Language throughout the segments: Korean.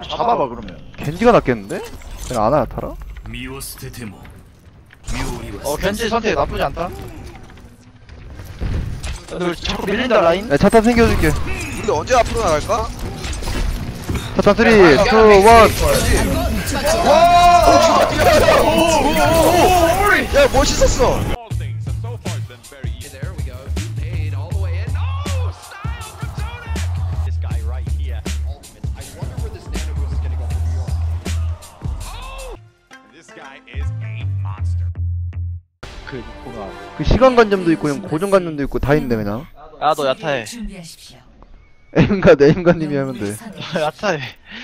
잡아봐 그러면. 겐지가 낫겠는데? 그냥 아나 타라? 겐지 선택 나쁘지 않다. 너 자꾸 밀린다 라인. 야, 차탄 챙겨줄게. 우리 언제 앞으로 나갈까? 차탄 3, 2, 1. 야 멋있었어. 그 니코가. 그 시간관념도 있고, 그냥 고정관념도 있고, 다 있네, 그냥. 야 너 야타해. 에임관님이 하면 돼. 야타해.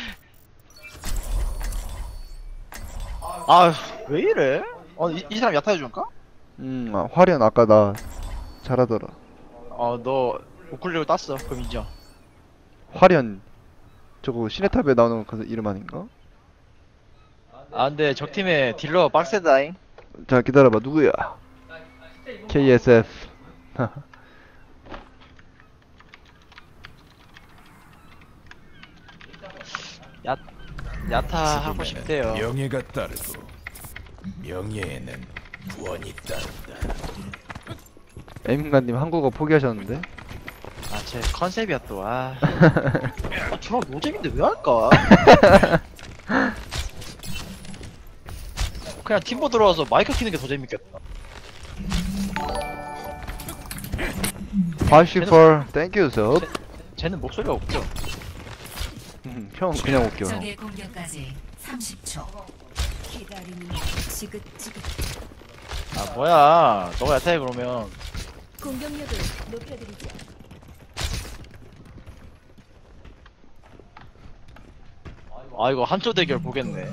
아 왜 이래? 이 사람 야타해 줄까? 화련 아까 나 잘하더라. 너 우쿨레를 땄어. 그럼 인정. 화련. 저거 시네탑에 나오는 그 이름 아닌가? 근데 적팀에 딜러 빡세다잉. 자, 기다려봐. 누구야? KSF. 야타 하고 싶대요. 명예가 따르고 명예에는 구원이 따른다. 에임관님 한국어 포기하셨는데? 제 컨셉이야 또. 저랑 노잼인데 왜 할까? 그냥 팀보 들어와서 마이크 키는 게 더 재밌겠다. 54, thank you, sir. 쟤는 목소리가 웃겨. 형 그냥 웃겨. 적의 공격까지 30초. 기다림이 지긋지긋. 뭐야? 너가 야타해 그러면. 공격력을 높여드리죠. 이거 한조 대결 보겠네.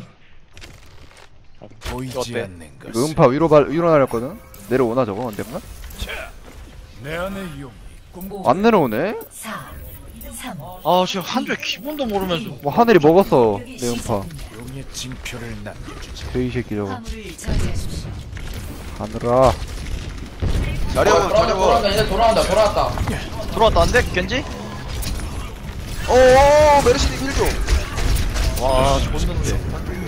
보이지 어때? 않는 것. 음파 위로 날렸거든? 내려오나 저거 언젠가? 내 안의 용이 꿈. 안 내려오네? 4, 3, 지금 한조의 기본도 모르면서. 뭐 하늘이 먹었어 내 음파. 용의 징표를 남겨주지. 돼이 새끼 저거. 화물을 저지하십시오. 하늘아. 자리하고 돌아온다 이제 돌아왔다. 들어왔다 안 돼? 겐지? 메르시님 힐 좀. 와 좋는데.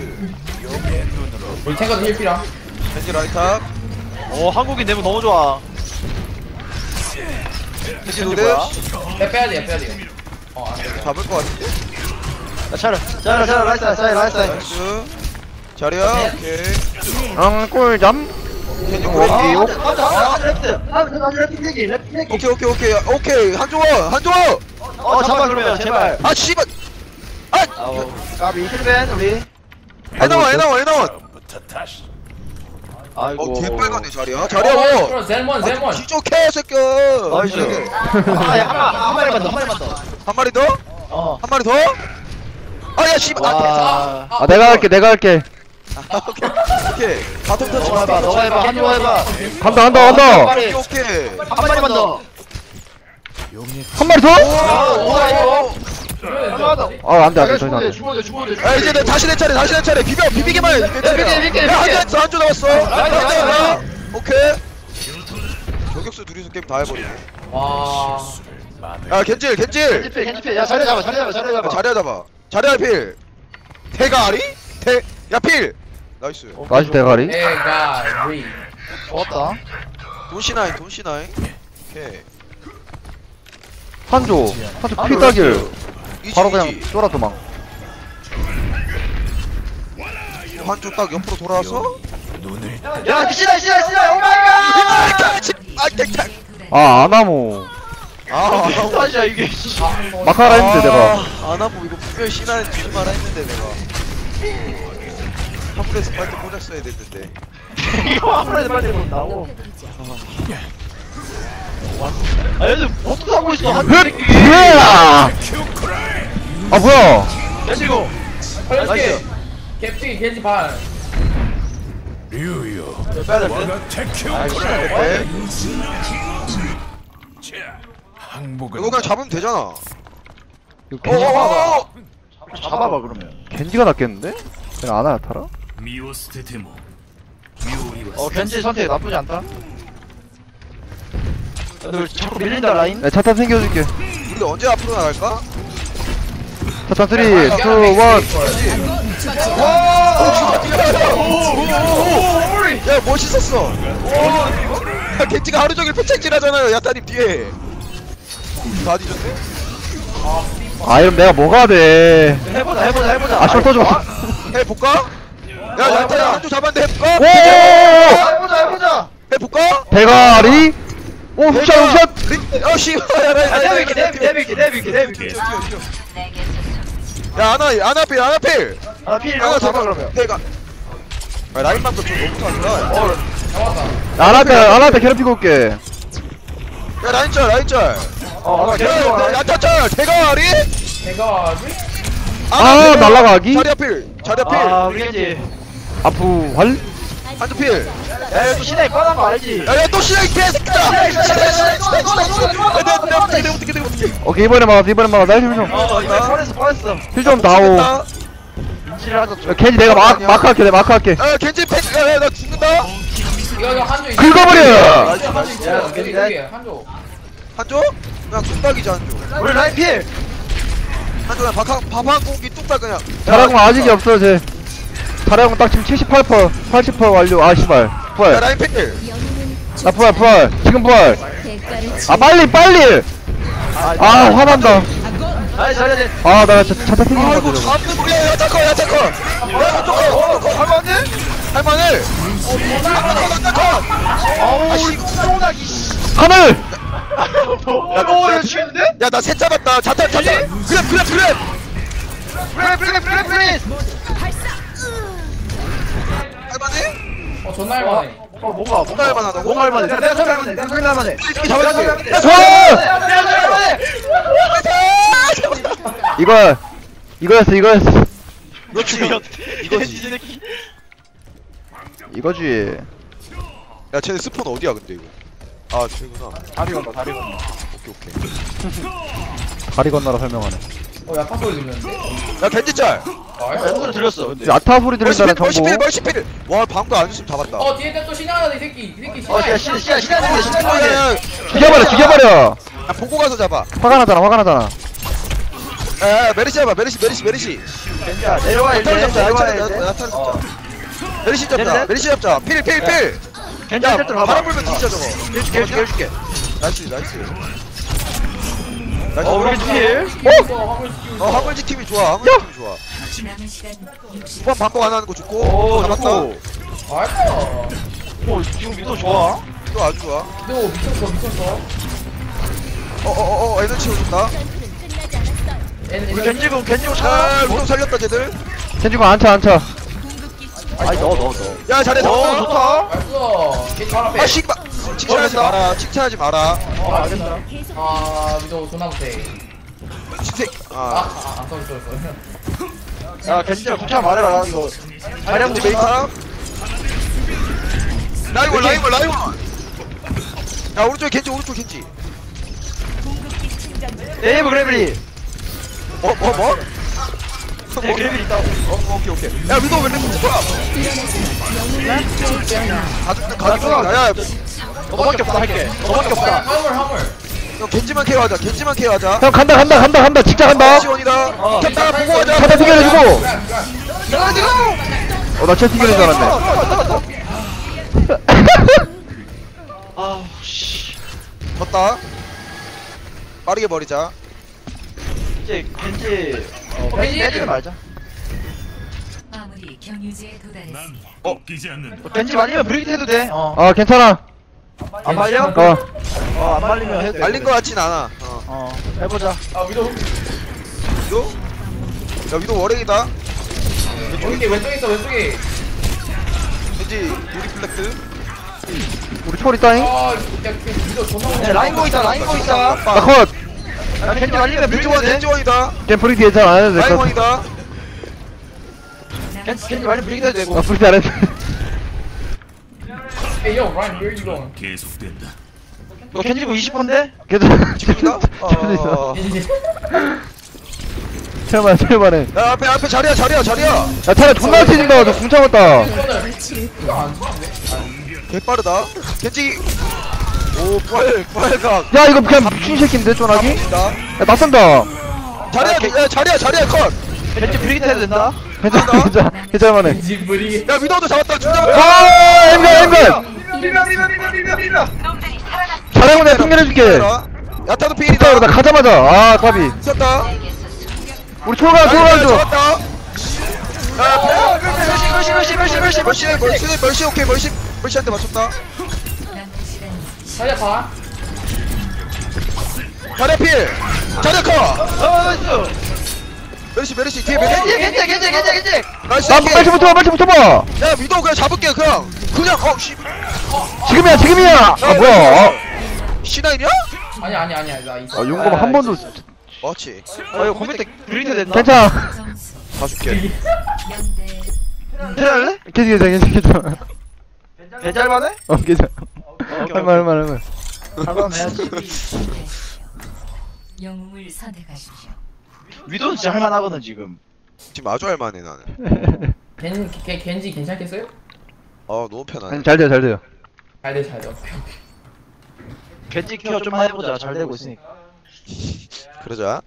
우리 탱커도 힐피랑 겐지 라이탑. 한국인 내부 너무 좋아. 겐지 노대. 뭐야? 빼야돼 안돼. 잡을 것 같은데? 차려 라이스 나이스. 자리야. 오케이. 꿀잠? 겐지 어, 고레기. 오케이. 한조원. 잡아 그러면 제발. 씨발. 까비 힐벤 우리. 에나원. 부터 다시. 아이고. 개빨간데 자리야. 셀몬 지족해 새끼야. 나이스. 한 마리만 더. 한 마리 더? 한 마리 더? 야 씨발. 와. 내가 할게. 오케이. 바톤 터치. 너가 해봐. 한조 해봐. 간다. 오케이. 한 마리만 더. 용의 한 마리 더? 안돼 더 이상 안돼. 이제 다시 내 차례. 비비기만 해. 비비게. 한조 나왔어. 오케이. 저격수 둘이서 게임 다 해버리네. 와 야 겐질. 겐지필. 야 자리 잡아. 자리야 잡아. 자리야 필. 대가리? 필. 나이스. 나이스 대가리. 내가 위 좋았다. 돈시나인. 오케이. 한조 피따길. 바로 그냥 쫄아 도망. 한조 딱 옆으로 돌아와서. 눈을 야 시다. 오마이갓. 아나모. 다시야 이게. 마카라 했는데 내가. 아나보 이거 분명히 신화는 주지 마라 했는데 내가. 팜플에서 빨리 꽂았어야 됐는데. 이거 아무래도 빨리 본다고. 얘들 어떻게 하고 있어 한 새끼. 뭐야? 겐지고. 나이스 캡틴 겐지 발 류요. 빼야 돼. 와가 태큐. 항복은 이거 그냥 잡으면 되잖아. 이거 겐지, 잡아봐 그러면. 겐지가 낫겠는데? 그냥 아나 타라? 겐지 선택 나쁘지 않다. 너 자꾸 밀린다 라인. 야, 차탄 챙겨줄게. 우리 언제 앞으로 나갈까? 자탄 3, 2, 1. 야 멋있었어. 야 겐지가 하루 종일 표창질 하잖아요. 야타님 뒤에. 다 뒤졌네. 아 이러면 내가 뭐가 돼. 해보자. 아 숄터 좀. 해볼까? 야 야타님 한조 잡았는데 해볼까? 오! 해보자. 해볼까? 대가리. 오 훅샷. 어씨. 야 내비게. 아나필 아나필. 아, 필 하나 잡아 잡아 그러면. 내가. 아 라인방도 좀 너무 좋았다. 잡았다. 안한테 괴롭히고 올게. 야 라인짤. 야타짤 대가리. 내가 아, 날라가기? 자리 앞필. 아, 우리 겐지. 아프활. 한조 필. 야, 또 신나게 뻔한 거 알지? 야또 시작 이 개새끼다. 내가 어떻게. 오케이 이번에 막아. 날 힐 좀. 이거 뻔했어. 힐 좀 다오. 인지를 하자. 야, 겐지 내가 마크 할게. 야 겐지 팬. 야나 죽는다. 이거 한조 긁어버려! 한조. 한조? 그냥 뚝딱이지 한조. 우리 라인 필. 한조 그냥 밥한 공기 뚝딱 그냥. 자라공 아직이 없어 쟤. 자라공 딱 지금 78%, 80% 완료. 아 씨발. 야 부활. 라인 팬. 영웅은 나 부활. 지금 부활. 대가를 아 빨리. 아 화난다. 아이, 잘해야 돼. 아 나 차타 튕긴 거 아이고 같아. 잡는 야 야타커. 할만해? 할만해. 어우, 이거 쏘나기. 하늘. 오, 이거 죽였는데? 야나 셋 잡았다. 자탄. 그래. 프레. 할만해? 존나 할만해. 뭐가 할만하다고? 뭐가 할만해? 내가 소리 할만해. 이렇게 잡았지. 이거였어. 그렇지. 이거지. 야 쟤네 스폰 어디야 근데 이거? 아 쟤구나. 다리 건다. 오케이. 다리 건너라 설명하네. 야타 소리 들렸는데? 야 겐지짤. 소리 들렸어. 근데. 아타 소리 들린다는 정보. 멀시필. 와 방금 안 줬으면 잡았다. 뒤에 또 신나가다 이 새끼 신나. 죽여버려. 야 보고 가서 잡아. 화가 나잖아. 야 메리시 잡아. 메리시. 겐지야, 내려와 야타를 일단. 잡자. 내려와야 돼. 야타를 잡자. 메리시 잡자. 내려내? 메리시 잡자. 필. 겐지 야 할 때로 가봐. 바람 불면 뒤져 저거. 해줄게. 나이스. 우리 필. 화물지 팀이 좋아. 화물지 팀이 좋아. 남은 시간 60. 후반 바꿔 안 하는 거 좋고. 오, 잡았다. 좋고. 알았어. 오, 지금 미도 좋아. 또 아주 좋아. 너 미쳤어. 에너지 올린다. 우리 겐지고 아, 차. 운동 살렸다 쟤들. 겐지고 안차. 아니 넣어. 야 잘해 잡았다. 좋다. 알았어. 걔발 앞에. 아 씨발. 칭찬하지 마라. 알겠다. 미도 존나 못해. 칭찬. 쏘리. 야, 겐지야 구차 말해라. 이거 자량 겐지 메인 사람. 라이원. 야 오른쪽 겐지. 네이버 그래블리. 뭐? 네, 그래블리 있다고. 오케이. 야 위도 왜 이렇게 붙어? 가죽다. 야 너밖에 없다 할게. 너밖에 없다. 화물. 겐지만 케어하자. 형 간다. 직자 간다. 지원이다. 켰다 보고 가자. 차타 튕겨내주고. 나 차타 튕겨낸 줄 알았네. 아, 씨. 졌다. 빠르게 버리자. 이제 겐지. 겐지. 빼지 말자. 마무리 경유지에 도달했습니다. 꺾이지 않는 겐지 말리면 브레이크 해도 돼. 아 괜찮아. 안 말려? 안 말리면 해도 돼. 말린 거 같진 않아. 해보자. 위도. 위도? 야 위도 월행이다. 왼쪽에 있어. 겐지 유리 플렉스. 우리 초리 따잉. 위도 존나 못해. 라인고 있다. 나 컷. 야, 겐지 말리면 브레이크 해도 돼. 겐지원이다. 잼프리 뒤에 잘 안 해도 될 것 같아. 라이원이다. 겐지 말리면 브레이크 해도 되고. 나 프리 안 했어. Hey yo, Ryan, where you going? 계속된다. 너 겐지고 20%인데? 괜찮아. 지금이다? 제발해. 야 앞에 자리야. 야 차라 존나 치진다. 너 궁 참았다. 개빠르다. 겐지. 오 부활각. 야 이거 그냥 미친 새끼인데 쫀하기? 나. 야 낯선다. 자리야 컷. 벤치 브리기트 해도 된다. 괜찮만해. 왠지 무리. 야 위도도 잡았다. 중 잡았다. 아 엠건 리면. 잘하고 내가 승리해줄게. 야타도 나 피일이다. 가자마자 아 까비. 있었다. 우리 초가 줘. 잡았다. 멀시. 멀시 오케이 멀시한테 맞췄다. 남은 시간 자리야 봐. 자리야 필. 자리야 컷. 나이스. 메르시 뒤에 메르시. 겐지. 나이스. 나 빨리 붙어봐. 야 위도 그냥 잡을게 그냥. 씨. 지금이야. 아 뭐야? C9이야? 아니야 나 있어. 아 용검 한 번도 맞지. 이거 컴퓨터 브리기트 된다. 괜찮아. 점수 봐줄게. 0대 테랄래? 괜찮아. 배잘만해? 괜찮아. 할말. 할만해야지. 영웅을 선택하십시오. 위도는 진짜 할만하거든 지금. 지금 아주 할만해 나는. 겐지 괜찮겠어요? 너무 편하네. 잘 돼요. 잘돼. 겐지 케어 좀만 해보자. 잘 되고 있으니까. 그러자.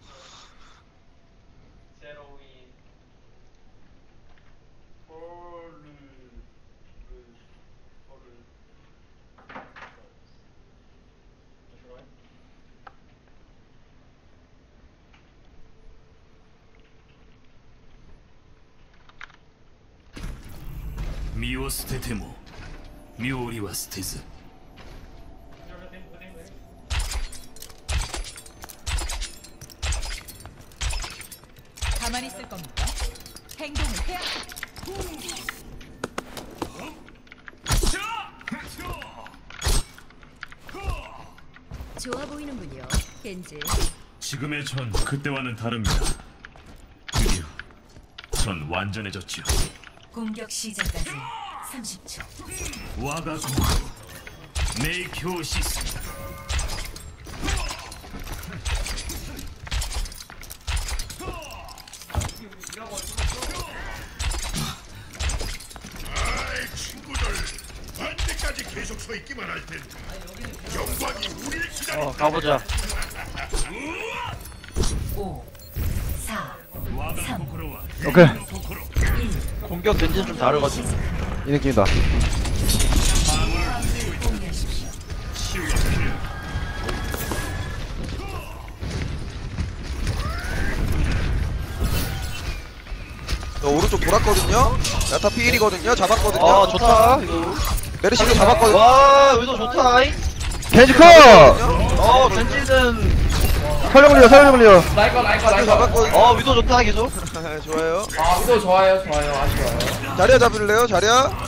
身を捨てても妙理は捨てず 가만히 있을 겁니까? 행동을 해야 좋아 보이는군요, 겐지. 지금의 전 그때와는 다릅니다. 드디어 전 완전해졌지요. 공격 시작까지 30초. 와가 공포 내 교시스 가보자. 5, 4, 와가 3, 코코로와 오케이. 공격 겐지는 좀 다르거든. 이 느낌이다. 공개하십시오. 오른쪽 돌았거든요. 야타 피일이거든요. 잡았거든요. 좋다. 이거. 메르시도 잡았거든요. 와, 위도 좋다. 겐지 컷. 겐지는. 설령 올려. 라이커. 잡았거든요. 위도 좋다 계속. 좋아요. 아 위도 좋아요. 아주 좋아요. 자리야 잡을래요? 자리야?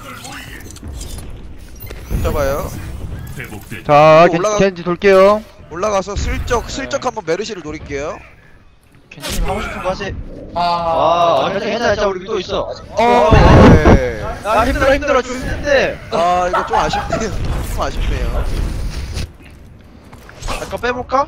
잡아요. 회복된 자 올라가- 겐지 돌게요. 올라가서 슬쩍 한번 메르시를 노릴게요. 겐지님 하고 싶은 거 하세요. 아, 괜찮아. 우리 위도 있어. 네. 힘들어. 좀 힘든데. 이거 좀 아쉽네요. 좀 아쉽네요. 잠깐 빼볼까?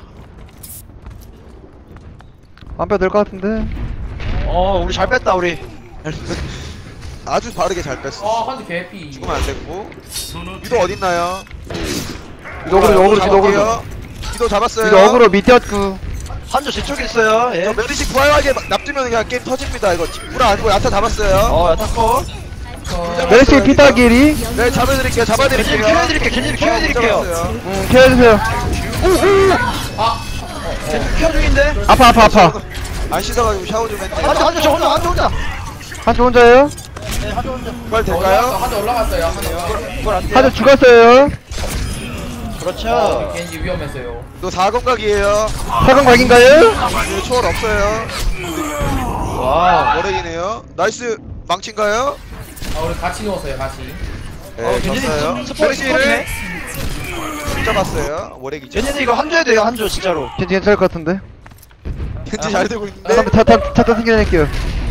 안 빼도 될 것 같은데. 우리 잘 뺐다, 우리. 아주 바르게 잘 뺐어. 한지 개피. 죽으면 안 됐고. 손을 위도 어딨나요? 위도 어그로. 잡을게요. 위도 잡았어요. 위도 어그로 밑에 왔고. 한조 제 쪽에 있어요. 예. 저 메르시 부활하게 납두면 그냥 게임 터집니다. 이거 불화 아니고 야타 잡았어요. 야타커. 메르시 피타기리. 네, 잡아드릴게요. 겐지님 키워드릴게요. 잡았어요. 케어해주세요. 겐지 키워 중인데. 아파. 안 씻어가지고 샤워 좀 했는데. 한조 저 혼자. 한쪽 혼자예요? 부활 될까요? 한대 올라갔어요. 이걸 안 돼. 한쪽 죽었어요. 그렇죠. 겐지 위험했어요. 또 4건각이에요. 사강 각인가요? 초월 없어요. 와. 머랭이네요. 나이스. 망친가요? 우리 같이 누웠어요. 같이. 네, 겐지님 졌어요. 스포츠를. 잡았어요. 모래기죠. 겐지님 이거 한조해야 돼요. 한조 진짜로. 겐지 괜찮을 것 같은데. 겐지 잘 되고 있는데. 타타 생겨낼게요.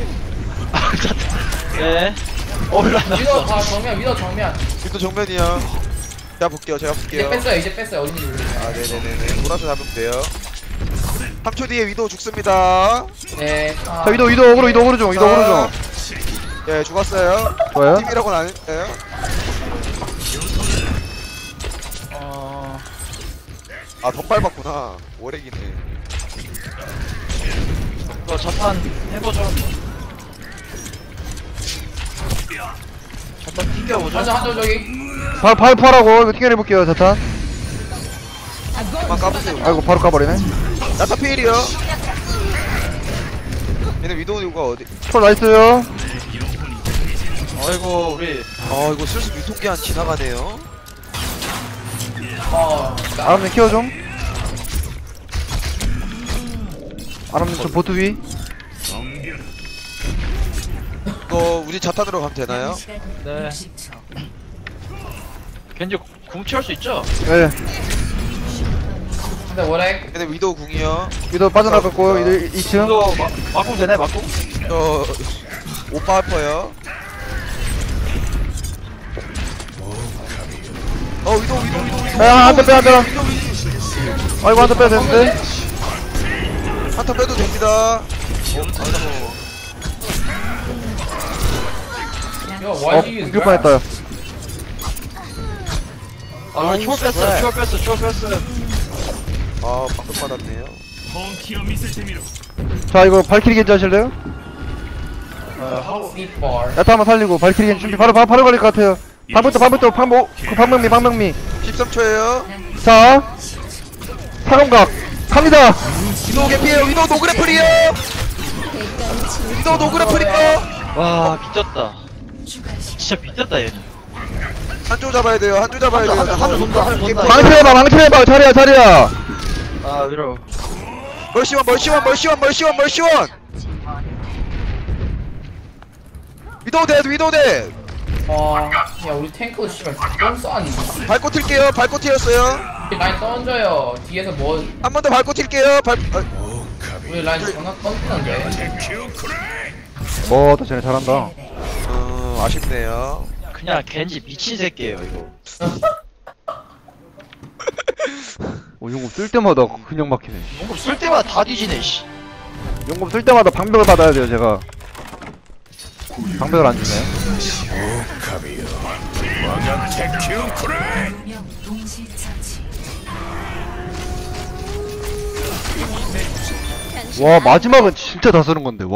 네. 위도 정면. 뒷도 정면이요. 제가 볼게요. 이제 뺐어요. 어딘지 모르겠어요. 아, 네네네네. 돌아서 잡으면 돼요. 3초 뒤에 위도 죽습니다. 네. 자 위도 어그로 좀. 예, 죽었어요. 좋아요. 팀이라고는 안 했어요. 아, 덧 밟았구나. 오래기네. 이거 자판 해보죠. 자판 튕겨보죠. 한점 저기. 바로 파라고 이거 튕겨내볼게요 자탄. 그만 까보세요. 아이고 바로 까버리네. 야타 필이요. 얘네 위도우가 어디? 콜 나이스요. 아이고 우리 아 이거 슬슬 유통기한 지나가네요. 아람님 키워 좀. 아람님 저 보트 위. 이거 우리 자탄으로 가면 되나요? 시간 네. 60초. 겐지 궁 취할 수 있죠? 네. 근데 원래 얘네 위도우 궁이요. 위도 빠져나갔고 2층. 이거 막궁 되네 막궁? 오빠 할퍼요. 위도우. 야, 한대 빼, 한대. 아이고, 한대 빼야 되는데. 한타 빼도 됩니다. 이거 어, YG 공격 뻔했다. 아 우리 추월 뺐어 추월 뺐어. 아 방금 받았네요. 本気を見せてみろ 자, 이거 발키리 겐지 하실래요? 하고 빅볼. 야타 한번 살리고, 발키리 겐지 준비. 바로 걸릴 것 같아요. 방명미. 13초에요. 자, 사검각. 갑니다. 위도우 개피에요. 위도우 노그래플이요. 위도우 노그래플이요. 와 미쳤다. 진짜 미쳤다 얘는. 한조 잡아야 돼요. 한조 잡아야 돼요. 한조 돈다, 한조 돈다. 망치해봐. 자리야. 아 위로. 멀시원. 위도우 대. 야 우리 탱크 씨발 똥싸 아니. 밟고 튈게요. 밟고 튀었어요. 라인 던져요. 뒤에서 뭐 한 번 더 밟고 튈게요. 우리 라인 전화 던지는데. 뭐, 또 쟤네 잘한다. 아쉽네요. 그냥 겐지 미친 새끼예요 이거. 용검 쓸 때마다 그냥 막히네. 뭔가 쓸 때마다 다 뒤지네 씨. 용검 쓸 때마다 방벽을 받아야 돼요, 제가. 방벽을 안 주네. 2명 동시 처치. 와, 마지막은 진짜 다 쓰는 건데.